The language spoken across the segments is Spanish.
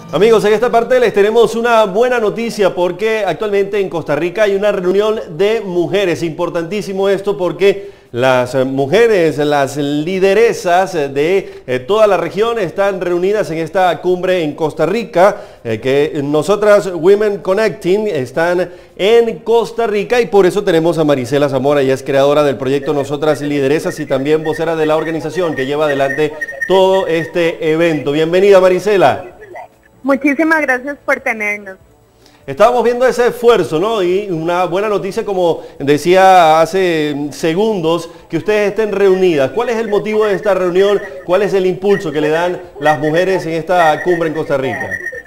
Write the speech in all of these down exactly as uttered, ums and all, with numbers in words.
Amigos, en esta parte les tenemos una buena noticia porque actualmente en Costa Rica hay una reunión de mujeres. Importantísimo esto porque las mujeres, las lideresas de eh, toda la región están reunidas en esta cumbre en Costa Rica, eh, que nosotras Women Connecting están en Costa Rica y por eso tenemos a Marisela Zamora. Ella es creadora del proyecto Nosotras Lideresas y también vocera de la organización que lleva adelante todo este evento. Bienvenida, Marisela. Muchísimas gracias por tenernos. Estábamos viendo ese esfuerzo, ¿no? Y una buena noticia, como decía hace segundos, que ustedes estén reunidas. ¿Cuál es el motivo de esta reunión? ¿Cuál es el impulso que le dan las mujeres en esta cumbre en Costa Rica?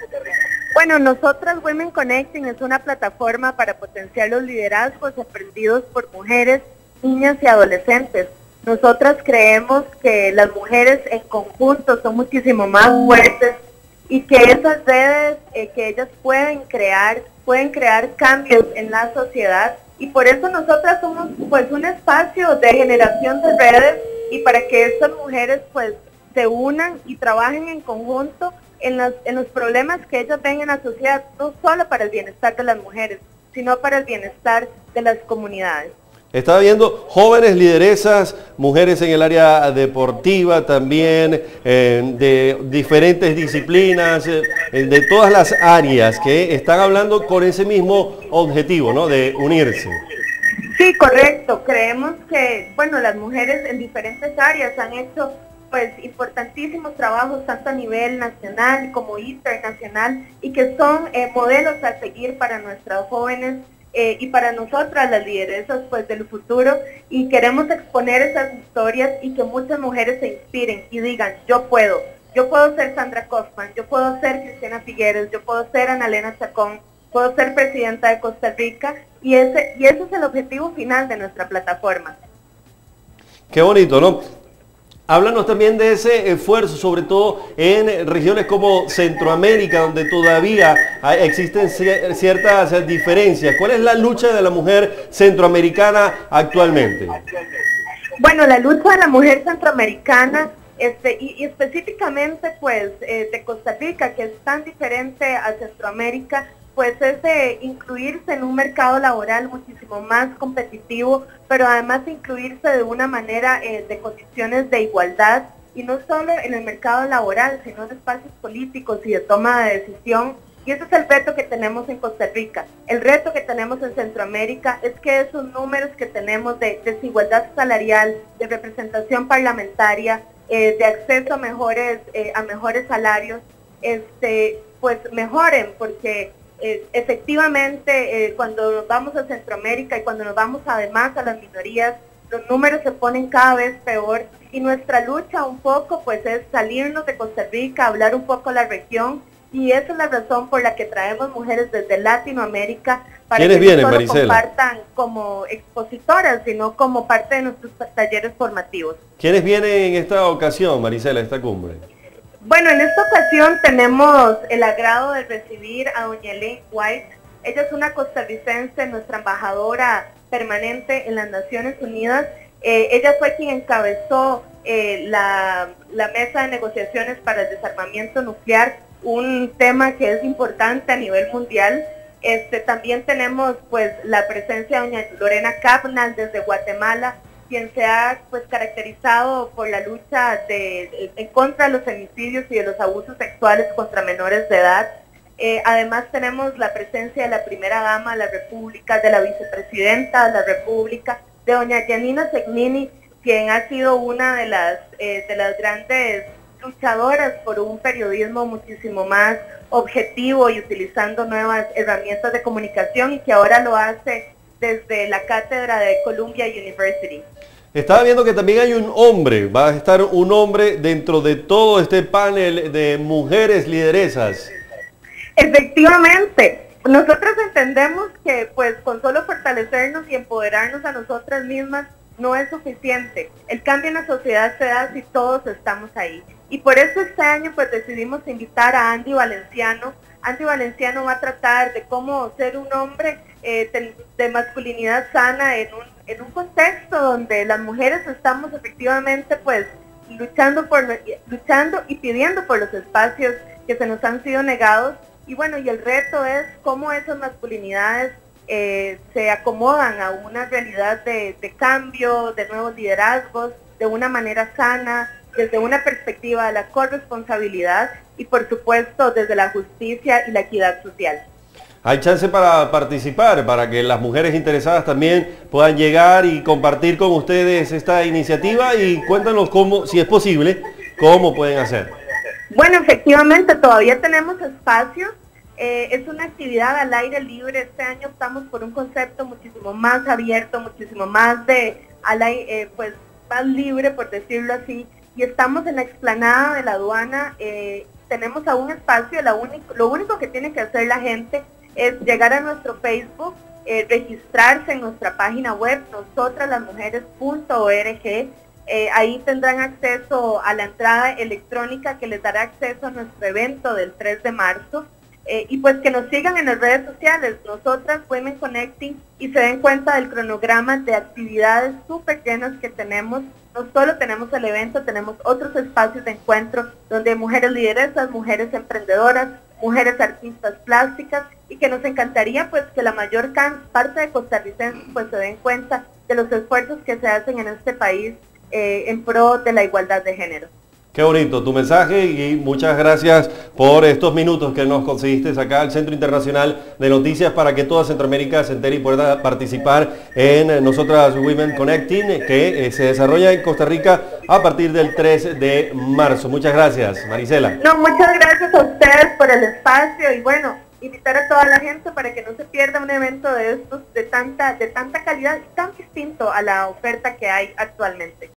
Bueno, Nosotras Women Connecting es una plataforma para potenciar los liderazgos aprendidos por mujeres, niñas y adolescentes. Nosotras creemos que las mujeres en conjunto son muchísimo más fuertes y que esas redes eh, que ellas pueden crear, pueden crear cambios en la sociedad, y por eso nosotras somos pues un espacio de generación de redes y para que estas mujeres pues se unan y trabajen en conjunto en los, en los problemas que ellas ven en la sociedad, no solo para el bienestar de las mujeres, sino para el bienestar de las comunidades. Estaba viendo jóvenes lideresas, mujeres en el área deportiva también, eh, de diferentes disciplinas, eh, de todas las áreas que están hablando con ese mismo objetivo, ¿no? De unirse. Sí, correcto. Creemos que, bueno, las mujeres en diferentes áreas han hecho pues importantísimos trabajos tanto a nivel nacional como internacional y que son eh, modelos a seguir para nuestras jóvenes. Eh, y para nosotras las lideresas pues del futuro, y queremos exponer esas historias y que muchas mujeres se inspiren y digan yo puedo, yo puedo ser Sandra Kaufman, yo puedo ser Cristiana Figueres, yo puedo ser Ana Elena Chacón, puedo ser presidenta de Costa Rica, y ese, y ese es el objetivo final de nuestra plataforma. Qué bonito, ¿no? Háblanos también de ese esfuerzo, sobre todo en regiones como Centroamérica, donde todavía existen ciertas diferencias. ¿Cuál es la lucha de la mujer centroamericana actualmente? Bueno, la lucha de la mujer centroamericana, este, y, y específicamente pues eh, de Costa Rica, que es tan diferente a Centroamérica, pues es de incluirse en un mercado laboral muchísimo más competitivo, pero además incluirse de una manera eh, de condiciones de igualdad, y no solo en el mercado laboral, sino en espacios políticos y de toma de decisión. Y ese es el reto que tenemos en Costa Rica. El reto que tenemos en Centroamérica es que esos números que tenemos de desigualdad salarial, de representación parlamentaria, eh, de acceso a mejores, eh, a mejores salarios, este, pues mejoren, porque Eh, efectivamente, eh, cuando nos vamos a Centroamérica y cuando nos vamos además a las minorías, los números se ponen cada vez peor, y nuestra lucha un poco pues es salirnos de Costa Rica, hablar un poco la región, y esa es la razón por la que traemos mujeres desde Latinoamérica para que vienen, no solo Marisela? compartan como expositoras, sino como parte de nuestros talleres formativos. ¿Quiénes vienen en esta ocasión, Marisela, esta cumbre? Bueno, en esta ocasión tenemos el agrado de recibir a doña Elaine White. Ella es una costarricense, nuestra embajadora permanente en las Naciones Unidas. Eh, ella fue quien encabezó eh, la, la mesa de negociaciones para el desarmamiento nuclear, un tema que es importante a nivel mundial. Este, también tenemos pues la presencia de doña Lorena Capnal desde Guatemala, quien se ha pues caracterizado por la lucha de, de, en contra de los femicidios y de los abusos sexuales contra menores de edad. Eh, además tenemos la presencia de la primera dama de la República, de la vicepresidenta de la República, de doña Janina Segnini, quien ha sido una de las, eh, de las grandes luchadoras por un periodismo muchísimo más objetivo y utilizando nuevas herramientas de comunicación, y que ahora lo hace desde la cátedra de Columbia University. Estaba viendo que también hay un hombre, va a estar un hombre dentro de todo este panel de mujeres lideresas. Efectivamente, nosotros entendemos que pues con solo fortalecernos y empoderarnos a nosotras mismas no es suficiente. El cambio en la sociedad se da si todos estamos ahí. Y por eso este año pues decidimos invitar a Andy Valenciano. Andy Valenciano va a tratar de cómo ser un hombre eh, de, de masculinidad sana en un, en un contexto donde las mujeres estamos efectivamente pues luchando por luchando y pidiendo por los espacios que se nos han sido negados. Y bueno, y el reto es cómo esas masculinidades eh, se acomodan a una realidad de, de cambio, de nuevos liderazgos, de una manera sana, desde una perspectiva de la corresponsabilidad y por supuesto desde la justicia y la equidad social. Hay chance para participar, para que las mujeres interesadas también puedan llegar y compartir con ustedes esta iniciativa, y cuéntanos cómo, si es posible, cómo pueden hacer. Bueno, efectivamente todavía tenemos espacio. Eh, es una actividad al aire libre. Este año estamos por un concepto muchísimo más abierto, muchísimo más de al aire, eh, pues más libre, por decirlo así. Y estamos en la explanada de la aduana. Eh, tenemos aún espacio. La único, lo único que tiene que hacer la gente es llegar a nuestro Facebook, eh, registrarse en nuestra página web, nosotras las mujeres punto org. Eh, ahí tendrán acceso a la entrada electrónica que les dará acceso a nuestro evento del tres de marzo. Eh, y pues que nos sigan en las redes sociales, nosotras Women Connecting, y se den cuenta del cronograma de actividades súper llenas que tenemos. No solo tenemos el evento, tenemos otros espacios de encuentro donde mujeres lideresas, mujeres emprendedoras, mujeres artistas plásticas, y que nos encantaría pues que la mayor parte de costarricenses pues se den cuenta de los esfuerzos que se hacen en este país eh, en pro de la igualdad de género. Qué bonito tu mensaje, y muchas gracias por estos minutos que nos conseguiste acá al Centro Internacional de Noticias para que toda Centroamérica se entere y pueda participar en Nosotras Women Connecting, que se desarrolla en Costa Rica a partir del tres de marzo. Muchas gracias, Marisela. No, muchas gracias a ustedes por el espacio, y bueno, invitar a toda la gente para que no se pierda un evento de estos de tanta, de tanta calidad y tan distinto a la oferta que hay actualmente.